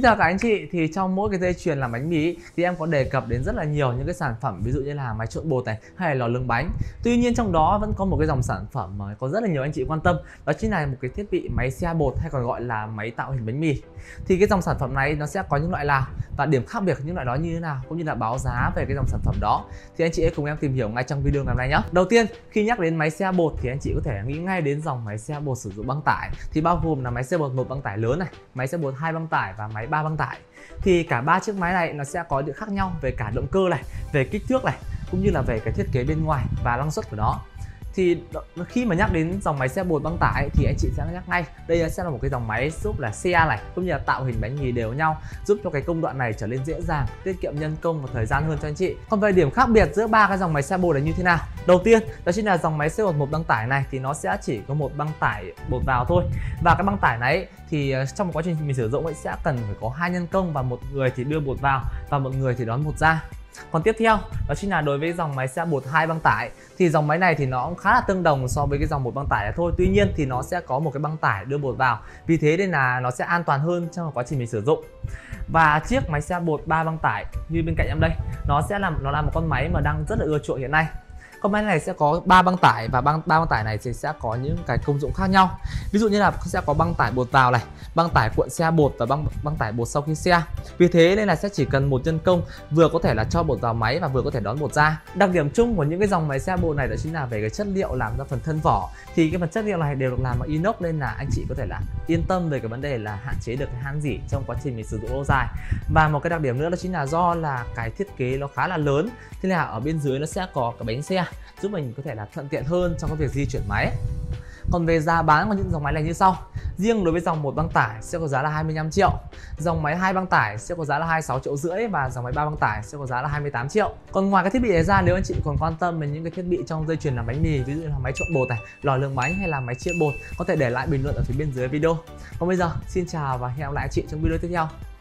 chào các anh chị, thì trong mỗi cái dây chuyền làm bánh mì thì em có đề cập đến rất là nhiều những cái sản phẩm, ví dụ như là máy trộn bột này hay là lò nướng bánh. Tuy nhiên trong đó vẫn có một cái dòng sản phẩm mà có rất là nhiều anh chị quan tâm, đó chính là một cái thiết bị máy xe bột hay còn gọi là máy tạo hình bánh mì. Thì cái dòng sản phẩm này nó sẽ có những loại nào và điểm khác biệt của những loại đó như thế nào, cũng như là báo giá về cái dòng sản phẩm đó thì anh chị hãy cùng em tìm hiểu ngay trong video ngày hôm nay nhé. Đầu tiên, khi nhắc đến máy xe bột thì anh chị có thể nghĩ ngay đến dòng máy xe bột sử dụng băng tải, thì bao gồm là máy xe bột 1 băng tải lớn này, máy xe bột 2 băng tải và máy 3 băng tải. Thì cả ba chiếc máy này nó sẽ có điểm khác nhau về cả động cơ này, về kích thước này, cũng như là về cái thiết kế bên ngoài và năng suất của nó. Thì khi mà nhắc đến dòng máy xe bột băng tải thì anh chị sẽ nhắc ngay đây sẽ là một cái dòng máy giúp là xe này cũng như là tạo hình bánh mì đều nhau, giúp cho cái công đoạn này trở nên dễ dàng, tiết kiệm nhân công và thời gian hơn cho anh chị. Còn về điểm khác biệt giữa ba cái dòng máy xe bột này như thế nào? Đầu tiên đó chính là dòng máy xe bột 1 băng tải này thì nó sẽ chỉ có một băng tải bột vào thôi, và cái băng tải này thì trong quá trình mình sử dụng ấy sẽ cần phải có 2 nhân công, và một người thì đưa bột vào và một người thì đón bột ra. Còn tiếp theo đó chính là đối với dòng máy xe bột 2 băng tải thì dòng máy này thì nó cũng khá là tương đồng so với cái dòng 1 băng tải này thôi. Tuy nhiên thì nó sẽ có một cái băng tải đưa bột vào, vì thế nên là nó sẽ an toàn hơn trong quá trình mình sử dụng. Và chiếc máy xe bột 3 băng tải như bên cạnh em đây, nó là một con máy mà đang rất là ưa chuộng hiện nay. Con máy này sẽ có 3 băng tải, và ba băng tải này thì sẽ có những cái công dụng khác nhau. Ví dụ như là sẽ có băng tải bột vào này, băng tải cuộn xe bột và băng tải bột sau khi xe. Vì thế nên là sẽ chỉ cần một nhân công vừa có thể là cho bột vào máy và vừa có thể đón bột ra. Đặc điểm chung của những cái dòng máy xe bột này đó chính là về cái chất liệu làm ra phần thân vỏ. Thì cái phần chất liệu này đều được làm bằng inox, nên là anh chị có thể là yên tâm về cái vấn đề là hạn chế được cái han rỉ trong quá trình mình sử dụng lâu dài. Và một cái đặc điểm nữa đó chính là do là cái thiết kế nó khá là lớn, thế là ở bên dưới nó sẽ có cái bánh xe giúp mình có thể là thuận tiện hơn trong cái việc di chuyển máy. Còn về giá bán của những dòng máy này như sau. Riêng đối với dòng 1 băng tải sẽ có giá là 25 triệu, dòng máy 2 băng tải sẽ có giá là 26,5 triệu, và dòng máy 3 băng tải sẽ có giá là 28 triệu. Còn ngoài cái thiết bị này ra, nếu anh chị còn quan tâm đến những cái thiết bị trong dây chuyền làm bánh mì, ví dụ như là máy trộn bột này, lò nướng bánh hay là máy chiết bột, có thể để lại bình luận ở phía bên dưới video. Còn bây giờ xin chào và hẹn gặp lại anh chị trong video tiếp theo.